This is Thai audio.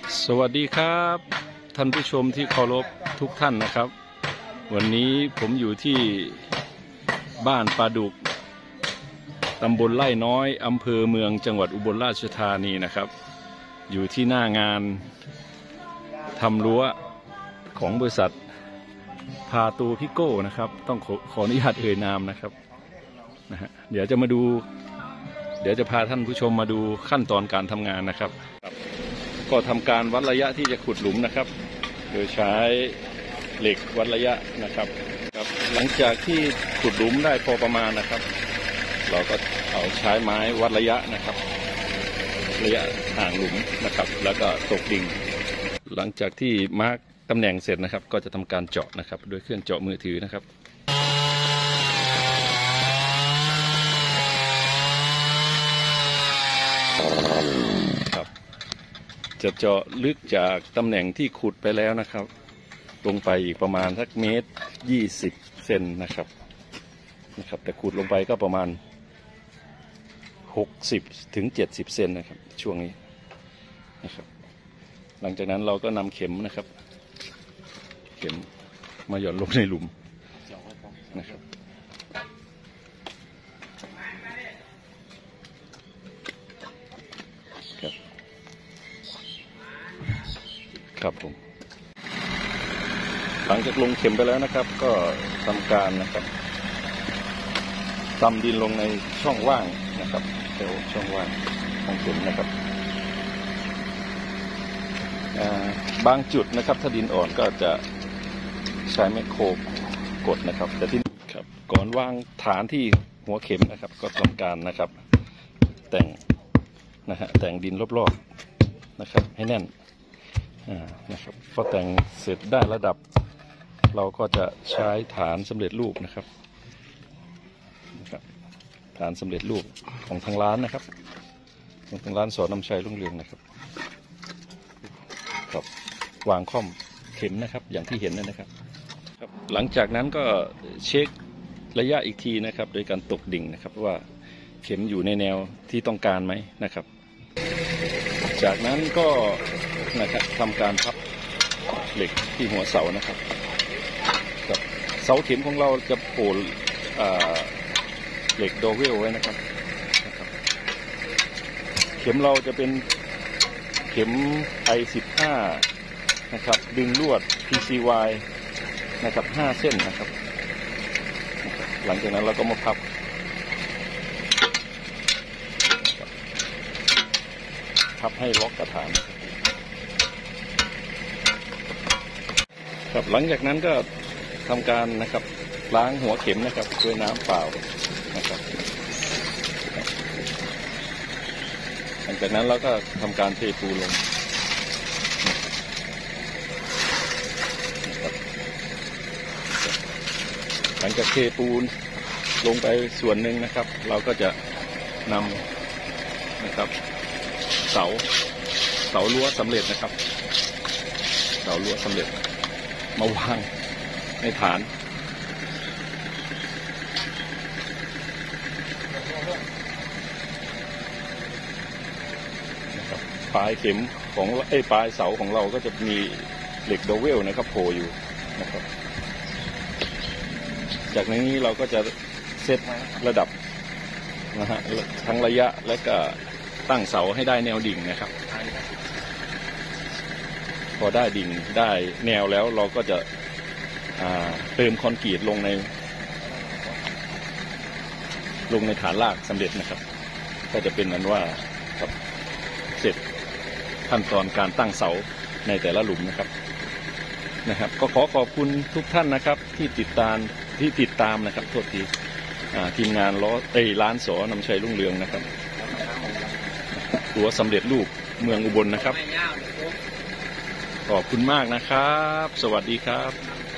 สวัสดีครับท่านผู้ชมที่เคารพทุกท่านนะครับ วันนี้ผมอยู่ที่บ้านปลาดุกตำบลไร่น้อยอำเภอเมืองจังหวัดอุบลราชธานีนะครับ อยู่ที่หน้างานทำรั้วของบริษัทพาตูพิโก้นะครับต้องขออนุญาตเอ่ยนามนะครับเดี๋ยวจะพาท่านผู้ชมมาดูขั้นตอนการทำงานนะครับก็ทำการวัดระยะที่จะขุดหลุมนะครับโดยใช้เหล็กวัดระยะนะครับหลังจากที่ขุดหลุมได้พอประมาณนะครับเราก็เอาใช้ไม้วัดระยะนะครับระยะห่างหลุมนะครับแล้วก็ตกดิ่งหลังจากที่มาร์กตำแหน่งเสร็จนะครับก็จะทำการเจาะนะครับโดยเครื่องเจาะมือถือนะครับจะเจาะลึกจากตำแหน่งที่ขุดไปแล้วนะครับลงไปอีกประมาณสักเมตร20 เซนนะครับแต่ขุดลงไปก็ประมาณ60 ถึง 70 เซนนะครับช่วงนี้นะครับหลังจากนั้นเราก็นำเข็มนะครับเข็มมาหย่อนลงในหลุมนะครับครับผมหลังจากลงเข็มไปแล้วนะครับก็ทำการนะครับตำดินลงในช่องว่างนะครับแถวช่องว่างของเข็มนะครับบางจุดนะครับถ้าดินอ่อนก็จะใช้แมคโครกดนะครับแต่ที่ครับก่อนวางฐานที่หัวเข็มนะครับก็ทำการนะครับแต่งดินรอบๆนะครับให้แน่นนะครับพอแต่งเสร็จได้ระดับเราก็จะใช้ฐานสำเร็จรูปนะครับฐานสำเร็จรูปของทางร้านนะครับของทางร้านสอนนำชัยรุ่งเรืองนะครับวางค่อมเข็มนะครับอย่างที่เห็นนะครับหลังจากนั้นก็เช็คระยะอีกทีนะครับโดยการตกดิ่งนะครับว่าเข็มอยู่ในแนวที่ต้องการไหมนะครับจากนั้นก็นะครับทำการพับเหล็กที่หัวเสานะครับเสาเข็มของเราจะโผล่เหล็กโดเวลไว้นะครับเข็มเราจะเป็นเข็ม I15 นะครับดึงลวด PCY นะครับ5 เส้นนะครับหลังจากนั้นเราก็มาพับให้ล็อกกระถางครับหลังจากนั้นก็ทำการนะครับล้างหัวเข็มนะครับด้วยน้ำเปล่านะครับหลังจากนั้นเราก็ทำการเทปูนลงหลังจากเทปูนลงไปส่วนหนึ่งนะครับเราก็จะนำนะครับเสารั้วสำเร็จนะครับเสารั้วสำเร็จมาวางในฐานนะครับปลายเข็มของปลายเสาของเราก็จะมีเหล็กโดเวลนะครับโผล่อยู่นะครับจากนี้เราก็จะเซตระดับนะฮะทั้งระยะและก็ตั้งเสาให้ได้แนวดิ่งนะครับพอได้ดิ่งได้แนวแล้วเราก็จะเติมคอนกรีตลงในฐานรากสำเร็จนะครับก็จะเป็นนั้นว่าเสร็จขั้นตอนการตั้งเสาในแต่ละหลุมนะครับก็ขอขอบคุณทุกท่านนะครับที่ติดตามนะครับโทษทีทีมงานร้านสอนำชัยรุ่งเรืองนะครับรั้วสำเร็จรูปเมืองอุบลนะครับขอบคุณมากนะครับสวัสดีครับ